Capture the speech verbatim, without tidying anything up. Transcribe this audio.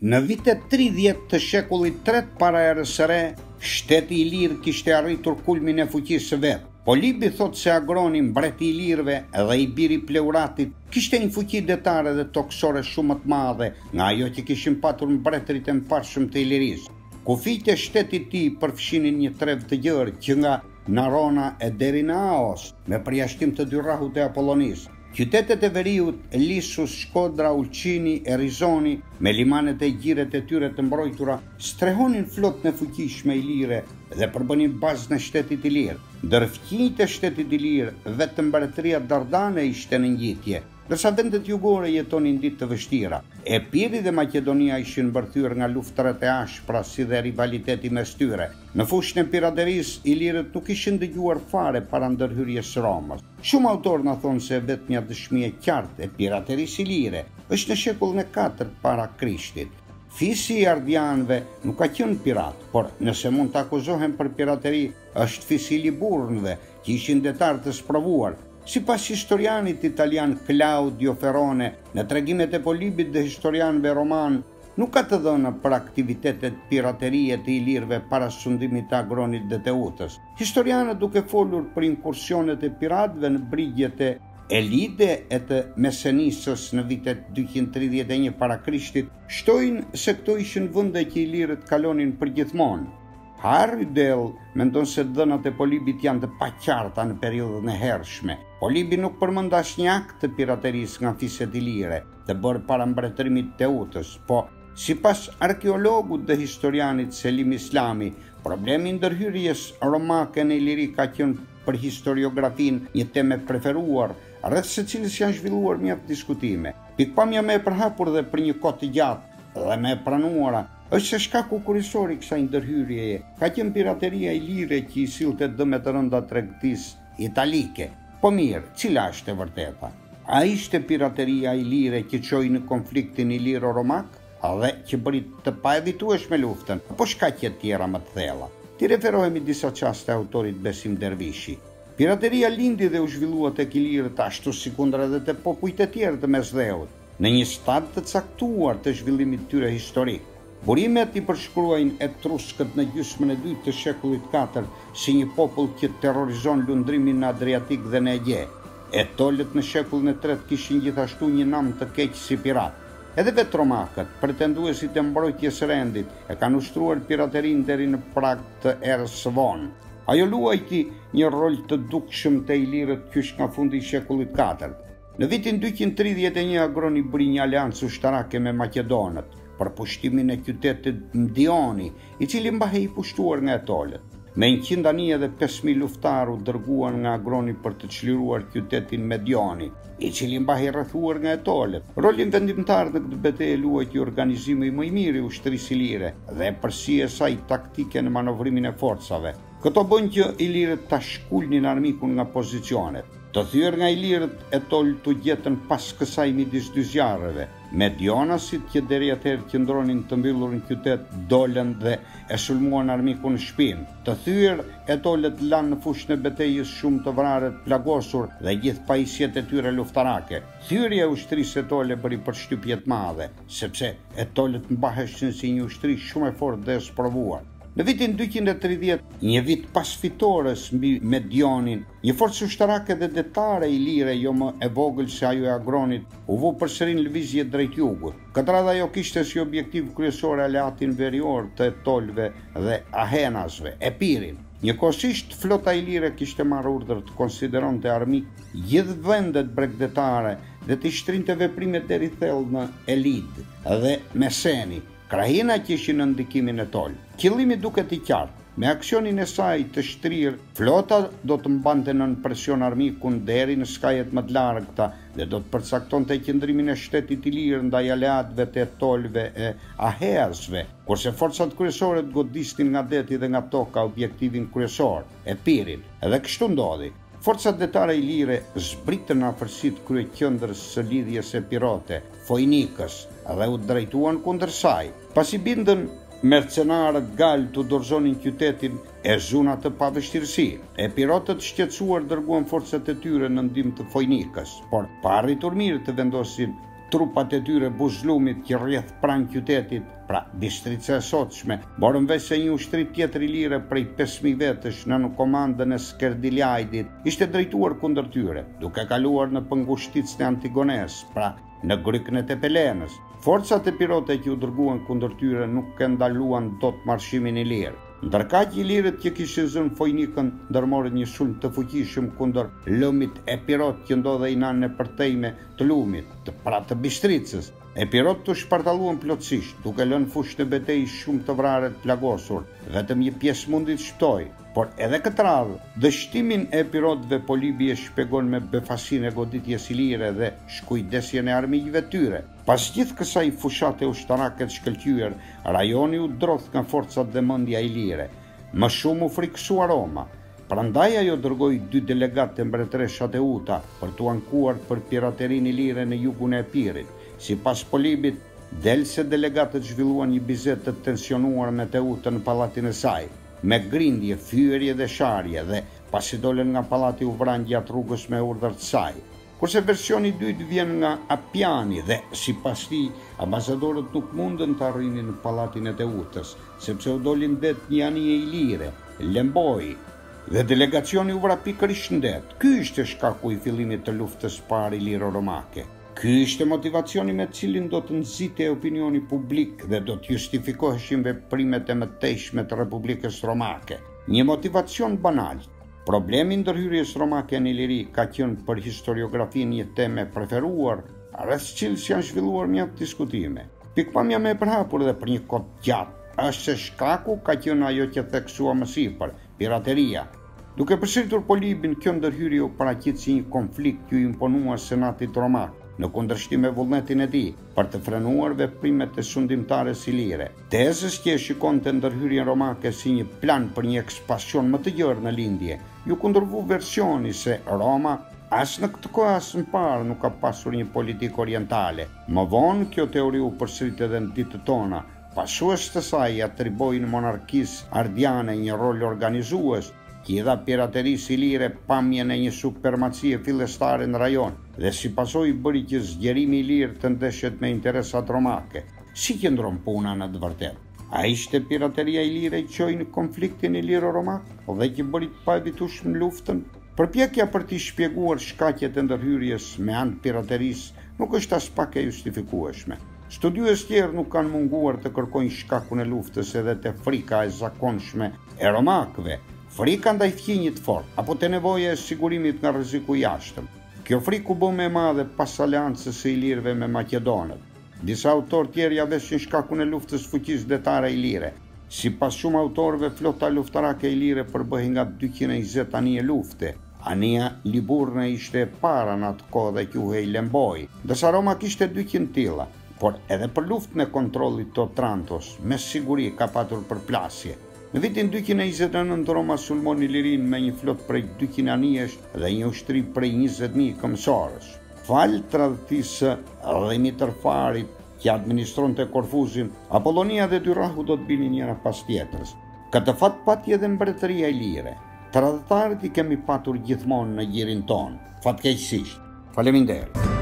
Në vitet tridhjetë të shekullit tret para erës së re, shteti i lirë kishte arritur kulmin e fuqisë së vet. Polibi thot se Agroni, mbreti i lirëve dhe i biri Pleuratit, kishte një fuqi detare dhe toksore shumë të madhe nga ajo që kishin patur mbretërit e mparshëm të Ilirisë. Kufijtë e shtetit ti përfshinin një trev të gjerë që nga Narona e deri në Aos, me përjashtim të dy rrahut e Apollonisë. Qytetet e veriut, Lissus, Shkodra, Ulqini, Erizoni, me limanet e gjiret e tyre të mbrojtura, strehonin flotën e fuqishme i lire dhe përbënin bazën e shtetit i lirë. Ndër fqinjtë e shtetit i lirë, vetëm mbretëria Dardane ishte në ngjitje, ndërsa vendet jugore jetonin ditë të vështira. Epiri dhe Maqedonia ishin mbërthyer nga luftërat e ashpra si dhe rivaliteti mes tyre. Në fushën e piraterisë, ilirët nuk ishin dëgjuar fare para ndërhyrjes së Romës. Shumë autorë na thonë se vetëm një dëshmi e qartë e piraterisë ilire është në shekullin e katërt para Krishtit. Fisi i ardianëve nuk ka qenë pirat, por nëse mund të akuzohen për pirateri, është fisi i liburënve, që ishin detar të sprovuar. Sipas historianit italian Claudio Ferrone, në tregimet e Polibit dhe historianëve roman, nuk ka të dhëna për aktivitetet piraterie të ilirëve para sundimit të Agronit dhe Teutës. Historianët, duke folur për inkursionet e piratëve në brigjet e Elide e të Mesenisës në vitet dyqind tridhjetë e një para Krishtit, shtojnë se këto ishin vende që ilirët kalonin përgjithmonë. Harry Dell mendon se dhënat e Polibit janë të paqarta në periudhën e hershme. Polibi nuk përmend asnjë akt të piraterisë nga fiset ilire të bërë para mbretërimit Teutës, po sipas arkeologut dhe historianit Selim Islami, problemi i ndërhyrjes romake në Iliri ka qenë për historiografin një temë e preferuar, rreth së cilës janë zhvilluar mjaft diskutime. Pikpamja më e përhapur dhe për një kohë të gjatë dhe më e pranuara është se shkaku kryesor i kësaj ndërhyrjeje ka qenë pirateria ilire që i sillte dëme të rënda tregtisë italike. Po mirë, cila është e vërteta? A ishte pirateria ilire që çoi në konfliktin iliro-romak dhe që bëri të paevitueshme luftën, apo shkaqe tjera më të thella? Ti referohemi disa qaste autorit Besim Dervishi. Pirateria lindi dhe u zhvillua tek ilirët ashtu sikundër edhe te popujt e tjerë të mesdheut, në një stad të caktuar të zhvillimit tyre historik. Burimet i përshkruajnë etruskët në gjysmën e dytë të shekullit katërt si një popull që terrorizon lundrimin në Adriatik dhe në Egje. Etolët në shekullin e tretë kishin gjithashtu një nam të keq si pirat. Edhe vetë romakët, pretenduesit e mbrojtjes së rendit, e kanë ushtruar piraterinë deri në prag të erës së vonë. Ajo luajti një rol të dukshëm te ilirët qysh nga fundi i shekullit katërt. Në vitin dyqind tridhjetë e një Agroni bëri një aleancë ushtarake me Maqedonët për pushtimin e qytetit Mdioni, i cili mbahej i pushtuar nga etolët. Me njëqind anije dhe pesë mijë luftarë u dërguan nga Agroni për të çliruar qytetin Medioni, i cili mbahej rrethuar nga etolët. Rolin vendimtar në këtë betejë luajti organizimi më i mirë i ushtrisë ilire dhe përsia e saj taktike në manovrimin e forcave. Këto bën që ilirët ta shkulnin armikun nga pozicionet. Të thyer nga ilirët, etolët u gjetën pas kësaj midis dy zjarreve. Medionasit që deri atëherë qëndronin të mbyllur në qytet dolën dhe e sulmuan armikun në shpinë. Të thyer, etolët lanë në fushën e betejës shumë të vrarë të plagosur dhe gjithë pajisjet e tyre luftarake. Thyrja e ushtrisë etole bëri përshtypje të madhe, sepse etolët mbaheshin si një ushtri shumë e fortë dhe e sprovuar. Në vitin dyqind e tridhjetë, një vit pas fitores mbi Medionin, një forcë ushtarake dhe detare ilire jo më e vogël se ajo e Agronit u vu përsëri në lëvizje drejt jugut. Këtë radhë ajo kishte si objektiv kryesor aleatin verior të etolëve dhe ahenasve, Epirin. Njëkohësisht, flota ilire kishte marrë urdhër të konsideronte armik gjithë vendet bregdetare dhe të shtrinte veprimet deri thellë në Elid dhe Meseni, krahina që ishin në ndikimin e tolë. Qëllimi duket i qartë. Me aksionin e saj të shtrirë, flota do të mbante nën presion armikun deri në skajet më të largëta dhe do të përcaktonte qëndrimin e shtetit ilir ndaj aleatëve të etolëve e aheasve, kurse forcat kryesore të godisnin nga deti dhe nga toka objektivin kryesor, Epirin. Edhe kështu ndodhi. Forcat detare ilire zbritën në afërsitë kryeqendrës së lidhjes epirote, Foinikës, dhe u drejtuan kundër saj. Pasi bindën, mercenarët gal të dorëzonin qytetin e zuna të pavështirësi. Epirotët shqetësuar dërguan forcat e tyre në ndihmë të Foinikës, por pa arritur mirë të vendosin trupat e tyre buzëllumit që rreth pranë qytetit, pra Bistrica e sotshme, morën vesh se një ushtri tjetër i lire prej pesë mijë vetësh në komandën e Skerdilajdit ishte drejtuar kundër tyre, duke kaluar në pëngushticën e Antigones, pra në grykën e Tepelenës. Forcat e Pirote që u dërguan kundër tyre nuk e ndaluan dot marshimin i lirë. Ndërkaq ilirët që kishin zënë Fojnikën ndërmorën një sulm të fuqishëm kundër lëmit e Pirot që ndodhej në anën e përtejme të lumit, të pra të Bistricës. E Pirot të shpartalluan plotësisht, duke lënë fushë në betejë shumë të vrarë të plagosur, vetëm një pjesë mundi të shpëtoi. Por edhe këtë radhë, dështimin e Pirotëve Polibi e shpjegon me befasinë e goditjes ilire dhe shkujdesjen e armiqve tyre. Pas gjithë kësaj fushate ushtarake të shkëlqyer, rajoni u drodh nga forcat dhe mendja ilire. Më shumë u frikësua Roma. Prandaj ajo dërgoi dy delegatë të mbretëresha Teuta për t'u ankuar për piraterinë ilire në jugun e Epirit. Sipas Polibit, delse delegatët zhvilluan një bisedë të tensionuar me Teutën në pallatin e saj, me grindje, fyerje dhe sharje, dhe pasi dolën nga pallati u vranë gjatë rrugës me urdhër të saj. Kurse versioni i dytë vjen nga Apjani dhe sipas tij ambasadorët nuk mundën të arrinin në pallatin e Teutës, sepse u dolin det një anije ilire, Lemboi, dhe delegacioni u vra pikërisht në det. Ky ishte shkaku i fillimit të luftës së parë iliro-romake. Ky ishte motivacioni me cilin do të nxitej opinioni publik dhe do të justifikoheshin veprimet e mëtejshme të Republikës Romake. Një motivacion banal. Problemi i ndërhyrjes romake në Iliri ka qenë për historiografinë një temë preferuar, rreth cilës janë zhvilluar mjaft diskutime. Pikpamja më e përhapur dhe për një kohë gjatë është se shkaku ka qenë ajo që theksua më sipër, pirateria. Duke përsëritur Polibin, kjo ndërhyrje u paraqit si një konflikt që u imponua senatit romak, në kundërshtim me vullnetin e tij për të frenuar veprimet e sundimtares ilire. Tezës që e shikonte ndërhyrjen romake si një plan për një ekspansion më të gjerë në lindje, ju kundërvu versioni se Roma as në këtë kohë as më parë nuk ka pasur një politikë orientale. Më vonë kjo teori u përsërit edhe në ditët tona. Pasues të saj atribojnë monarkisë ardiane një rol organizues, që i dha piraterisë ilire pamjen e një supremacie fillestare në rajon, dhe si pasojë bëri që zgjerimi i lirë të ndeshet me interesat romake. Si qëndron puna në të vërtetë? A ishte pirateria ilire që çoi në konfliktin iliro-romak dhe që bëri të paevitueshëm luftën? Përpjekja për t'i shpjeguar shkaqjet e ndërhyrjes me anë të piraterisë nuk është as pak e justifikueshme. Studiues tjerë nuk kanë munguar të kërkojnë shkakun e luftës edhe te frika e zakonshme e romakëve, frika ndaj fqinjit fort, apo te nevoja e sigurimit nga rreziku i jashtëm. Kjo frikë u bë më e madhe pas aleancës së ilirëve me maqedonët. Disa autorë tjerë ja veshin shkakun e luftës fuqisë detare ilire. Sipas shumë autorëve, flota luftarake ilire përbëhej nga dyqind e njëzet anije lufte. Anija Liburne ishte e para në atë kohë dhe quhej Lemboi, ndërsa Roma kishte dyqind tilla. Por edhe për luftën e kontrollit të Otrantos, me siguri ka patur përplasje. Në vitin dyqind e njëzet e nëntë Roma sulmon Ilirin me një flot prej dyqind anijesh dhe një ushtri prej njëzet mijë këmbësorësh. Fal tradhtisë dhe mitërfarit që administronte Korfuzin, Apollonia dhe Dyrahu do të binin njëra pas tjetrës. Këtë fat pati edhe mbretëria ilire. Tradhtarët i kemi patur gjithmonë në gjirin tonë, fatkeqësisht. Faleminderit.